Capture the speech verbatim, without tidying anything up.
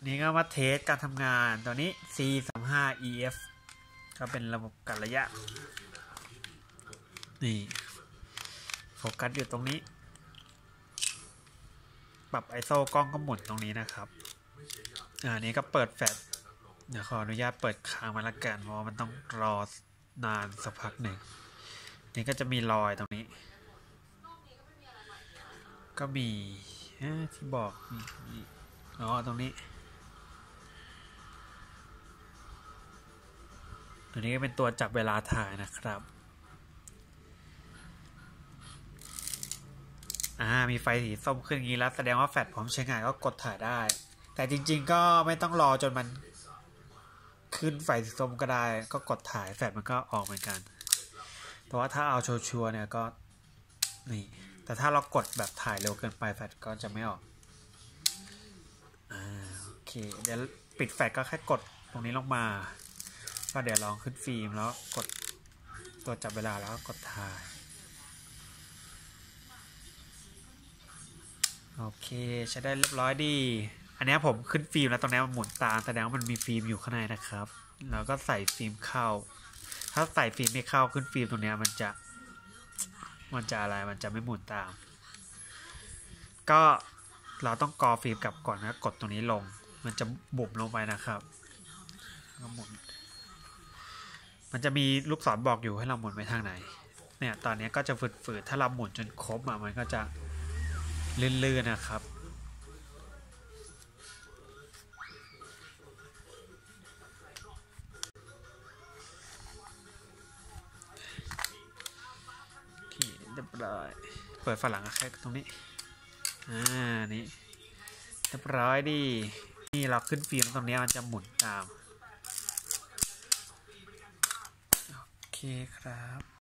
นี่ก็มาเทสการทำงานตัวนี้ ซี สามสิบห้า อี เอฟ ก็เป็นระบบการระยะนี่โฟกัสอยู่ตรงนี้ปรับ ไอ เอส โอ กล้องก็หมุนตรงนี้นะครับอ่านี้ก็เปิดแฟลชเดี๋ยวขออนุญาตเปิดค้างมาละกันเพราะมันต้องรอนานสักพักหนึ่งนี่ก็จะมีรอยตรงนี้ก็มีที่บอกนี่อ๋อตรงนี้ตัวนี้ก็เป็นตัวจับเวลาถ่ายนะครับอ่ามีไฟสีส้มขึ้นอย่างนี้แล้วแสดงว่าแฟลชพร้อมใช้งานก็กดถ่ายได้แต่จริงๆก็ไม่ต้องรอจนมันขึ้นไฟสีส้มก็ได้ก็กดถ่ายแฟลชมันก็ออกเหมือนกันแต่ว่าถ้าเอาชัวร์ๆเนี่ยก็นี่แต่ถ้าเรากดแบบถ่ายเร็วเกินไปแฟลชก็จะไม่ออกอ่าโอเคเดี๋ยวปิดแฟลชก็แค่กดตรงนี้ลงมาก็เดี๋ยวลองขึ้นฟิล์มแล้วกดตัวจับเวลาแล้วก็กดถ่ายโอเคใช้ได้เรียบร้อยดีอันนี้ผมขึ้นฟิล์มแล้วตรงนี้มันหมุนตามแสดงว่ามันมีฟิล์มอยู่ข้างในนะครับแล้วก็ใส่ฟิล์มเข้าถ้าใส่ฟิล์มไม่เข้าขึ้นฟิล์มตรงนี้มันจะมันจะอะไรมันจะไม่หมุนตามก็เราต้องกอฟิล์มกลับก่อนนะกดตรงนี้ลงมันจะบุ่มลงไปนะครับก็หมุนมันจะมีลูกศรบอกอยู่ให้เราหมุนไปทางไหนเนี่ยตอนนี้ก็จะฝืดๆถ้าเราหมุนจนครบอ่ะมันก็จะลื่นๆนะครับที่เรียบร้อยเปิดฝาหลังแค่ตรงนี้อ่านี่เรียบร้อยดีนี่เราขึ้นฟิล์มตรงนี้มันจะหมุนตามโอเคครับ